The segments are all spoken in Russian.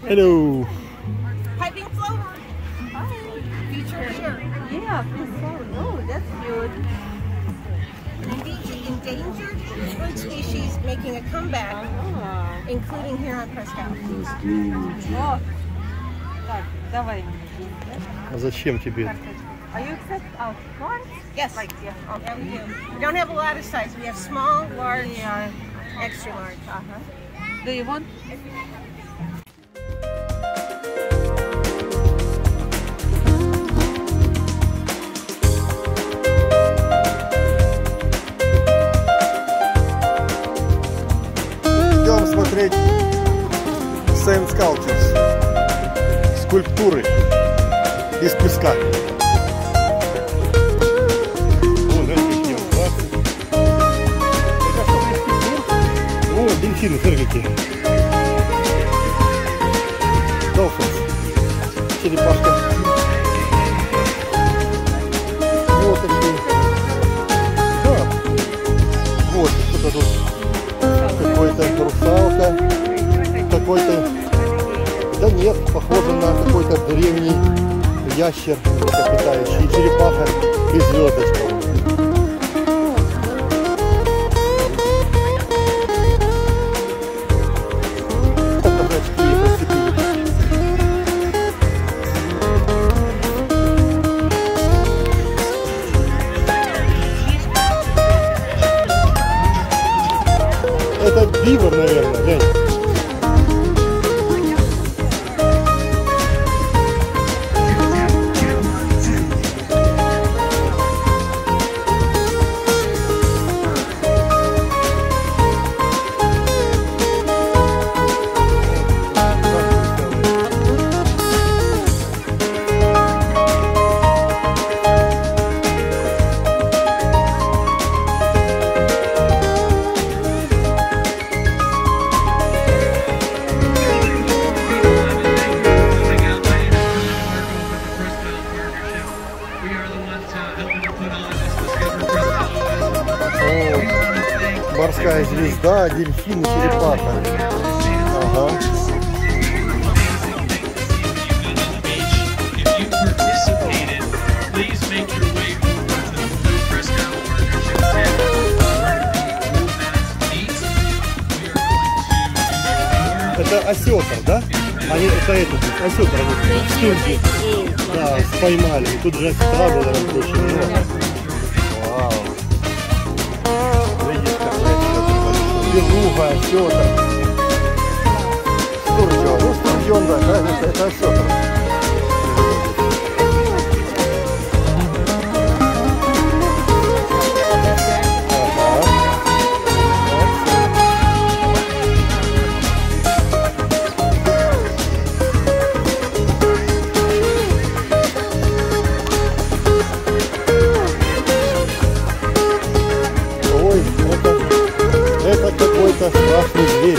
Hello. Piping plover. Hi. Featured here. Yeah, oh, that's good. Endangered bird species making a comeback, including here on Prescott. О, так, давай. А зачем тебе? Are you accept our cards? Yes. Like, yeah. Okay. Yeah, we do. We don't have a lot of size. We have small, large, extra large. Do you want? Идем смотреть Sand Sculptures. Скульптуры из песка. О, дельфины, смотри какие. Dolphins. Черепашка. Вот такие. Да. Вот что-то тут. Какой-то русалка. Какой-то. Да нет, похоже на какой-то древний ящер млекопитающий. Черепаха и звездочка. Это бивер, наверное, глянь. Морская звезда, дельфин и черепаха. Ага. Это осетр, да? Они, это осетр, они в стульке. Да, поймали. И тут же осетра было очень много. Вау. Белуга, осетр. Стурчева. Ну, стурчен, да, это осетр. Ой, это какой-то страшный зверь.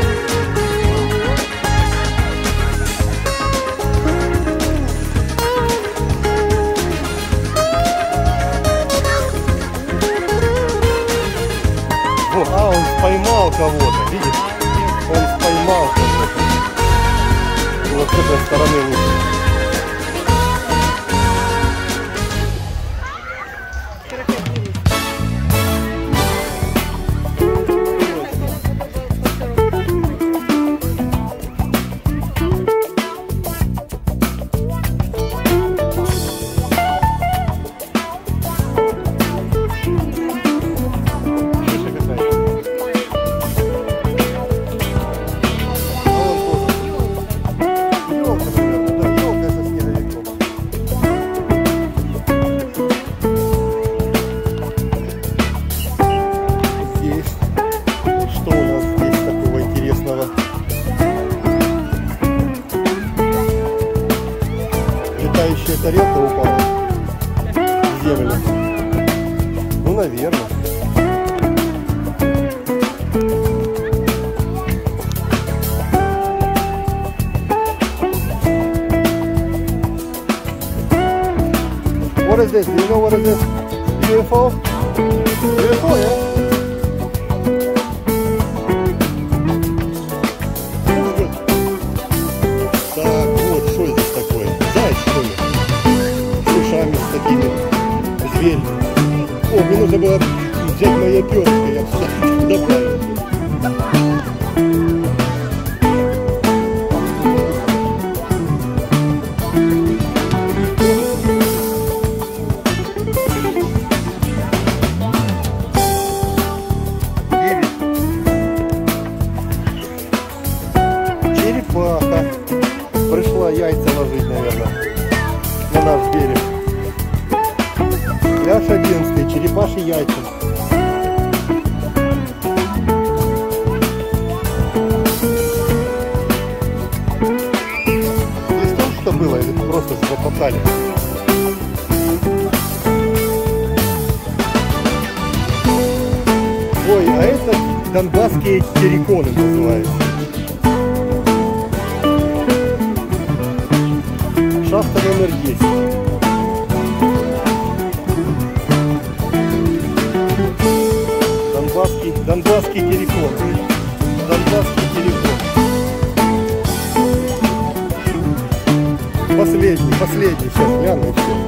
А, он поймал кого-то, видишь? Он поймал кого-то. Вот с этой стороны лучше. Летающая тарелка упала в землю. Ну, наверное. What is this? Do you know what is this? UFO? UFO, yeah? наши яйца. Здесь тоже что было или просто попали? Ой, а это донбасские терриконы называются. Шахта номер 10. Донбасский террикон. Донбасский террикон. Последний. Сейчас гляну и все.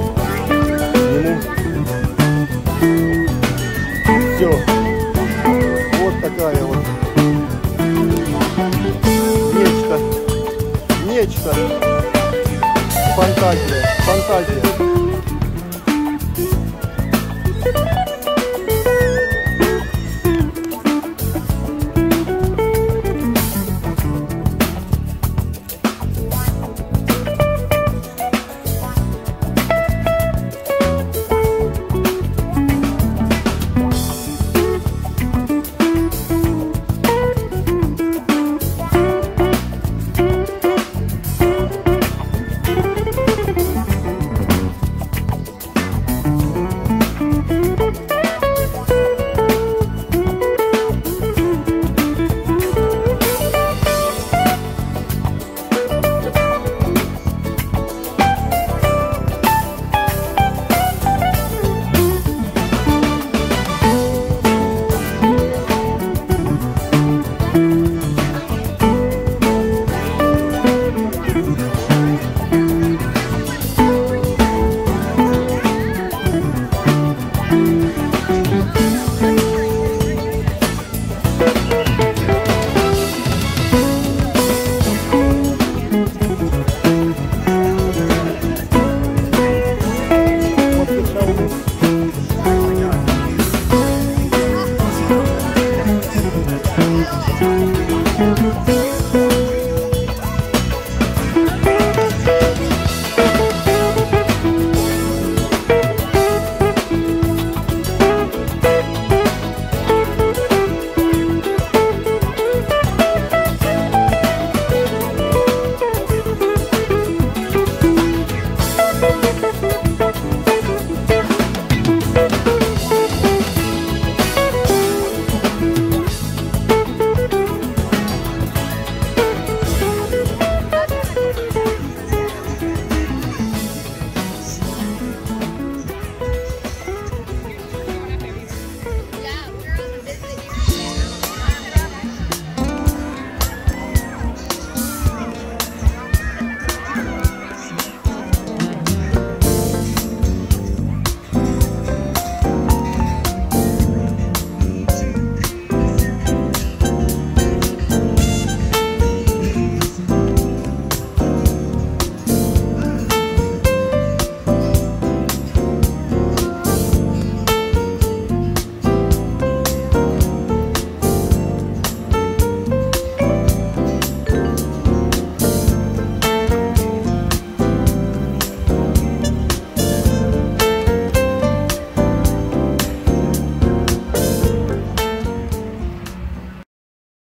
Все. Вот такая вот. Нечто. Фантазия.